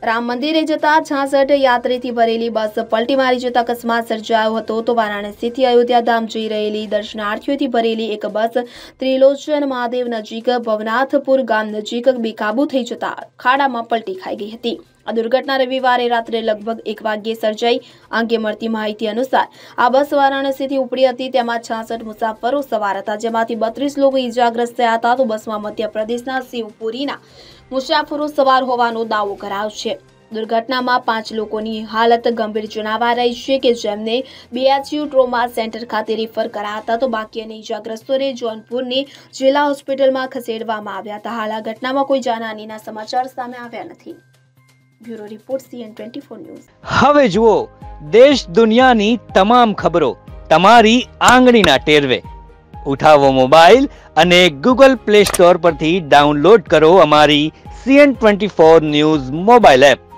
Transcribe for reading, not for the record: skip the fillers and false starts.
રામ મંદિરે જતા 66 યાત્રીથી ભરેલી બસ પલટી મારી જતા અકસ્માત સર્જાયો હતો તો વારાણસીથી અયોધ્યા ધામ જઈ રહેલી દર્શનાર્થીઓથી ભરેલી એક બસ ત્રિલોચન મહાદેવ નજીક ભવનાથપુર ગામ નજીક બેકાબુ થઈ જતા ખાડામાં પલટી ખાઈ ગઈ હતી। આ દુર્ઘટના રવિવારે રાત્રે લગભગ 1 વાગ્યે સર્જાઈ। આ અંગે મળતી માહિતી અનુસાર આ બસ વારાણસીથી ઉપડી હતી। તેમાં 66 મુસાફરો સવાર હતા, જેમાંથી 32 લોકો ઈજાગ્રસ્ત થયા હતા તો બસમાં મધ્યપ્રદેશના શિવપુરીના મુસાફરો સવાર હોવાનો દાવો કરાયો છે। દુર્ઘટનામાં 5 લોકોની હાલત ગંભીર જણાવાઈ રહી છે કે જેમને BHU ટ્રોમા સેન્ટર ખાતે રેફર કરાયા હતા તો બાકી અન્ય ઈજાગ્રસ્તોને જોનપુરની જિલ્લા હોસ્પિટલમાં ખસેડવામાં આવ્યા હતા। હાલ આ ઘટનામાં કોઈ જાનહાનિના સમાચાર સામે આવ્યા નથી। Bureau report CN24 news. હવે જુઓ દેશ દુનિયાની તમામ ખબરો તમારી આંગળીના ટેરવે। ઉઠાવો મોબાઈલ અને Google Play Store પરથી ડાઉનલોડ કરો અમારી CN24 ન્યૂઝ મોબાઈલ એપ।